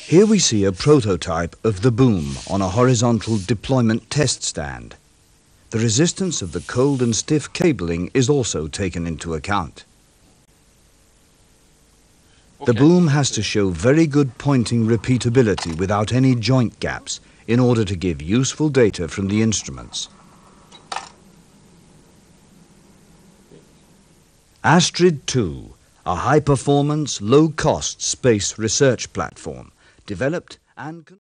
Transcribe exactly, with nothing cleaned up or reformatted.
Here we see a prototype of the boom on a horizontal deployment test stand. The resistance of the cold and stiff cabling is also taken into account. The boom has to show very good pointing repeatability without any joint gaps in order to give useful data from the instruments. Astrid two, a high-performance, low-cost space research platform, developed and